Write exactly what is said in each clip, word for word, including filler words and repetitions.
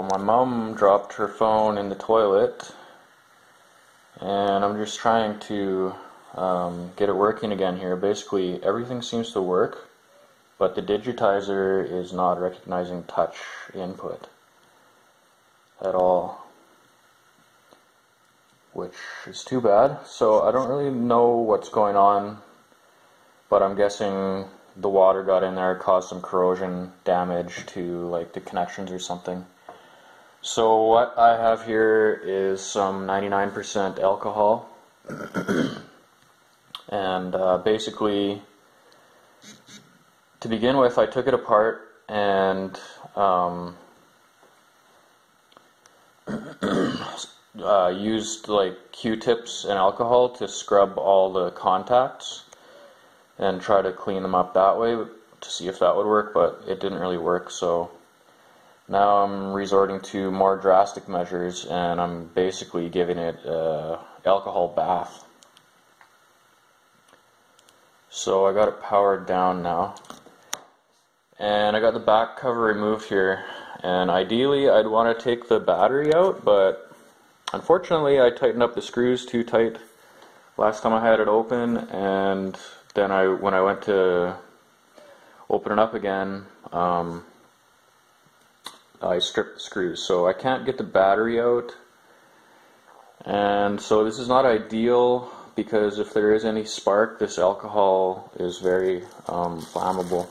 my mom dropped her phone in the toilet, and I'm just trying to um, get it working again here. Basically, everything seems to work, but the digitizer is not recognizing touch input at all, which is too bad. So I don't really know what's going on, but I'm guessing the water got in there, caused some corrosion damage to like the connections or something. So what I have here is some ninety-nine percent alcohol, and uh, basically, to begin with, I took it apart and um, uh, used like Q-tips and alcohol to scrub all the contacts and try to clean them up that way to see if that would work, but it didn't really work. So now I'm resorting to more drastic measures, and I'm basically giving it an alcohol bath. So I got it powered down now, and I got the back cover removed here, and ideally I'd want to take the battery out, but unfortunately I tightened up the screws too tight last time I had it open, and then I, when I went to open it up again, um, I stripped the screws, so I can't get the battery out. And so this is not ideal, because if there is any spark, this alcohol is very um, flammable.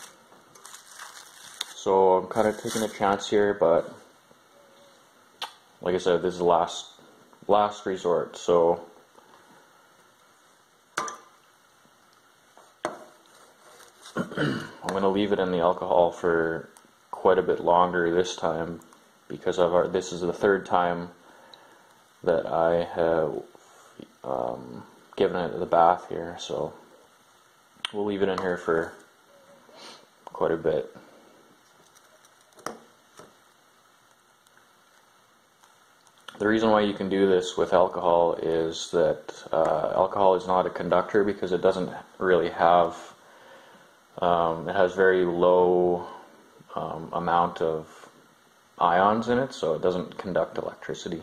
So I'm kind of taking a chance here, but like I said, this is the last last resort. So I'm going to leave it in the alcohol for quite a bit longer this time, because I've already, this is the third time that I have um, given it the bath here, so we'll leave it in here for quite a bit. The reason why you can do this with alcohol is that uh, alcohol is not a conductor, because it doesn't really have Um, it has very low um, amount of ions in it, so it doesn't conduct electricity.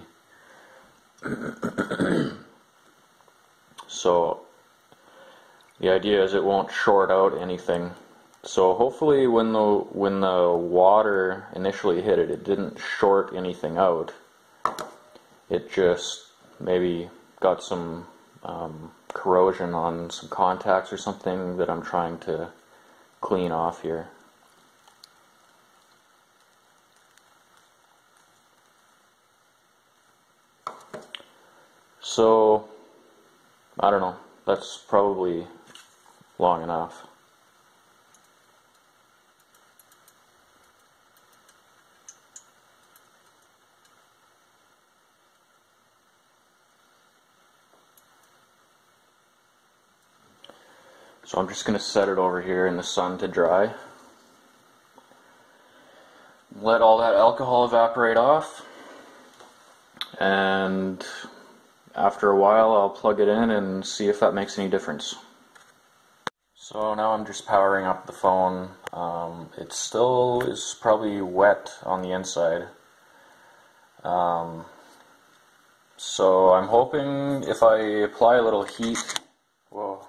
So the idea is it won't short out anything. So hopefully when the when the water initially hit it, it didn't short anything out. It just maybe got some um, corrosion on some contacts or something that I'm trying to clean off here. So I don't know, that's probably long enough. So I'm just going to set it over here in the sun to dry. Let all that alcohol evaporate off, and after a while I'll plug it in and see if that makes any difference. So now I'm just powering up the phone. Um, it still is probably wet on the inside. Um, so I'm hoping if I apply a little heat, whoa.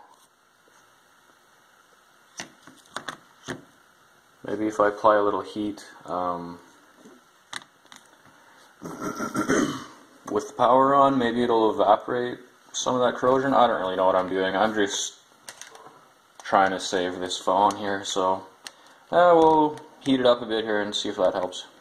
Maybe if I apply a little heat um, with the power on, maybe it'll evaporate some of that corrosion. I don't really know what I'm doing. I'm just trying to save this phone here, so uh, we'll heat it up a bit here and see if that helps.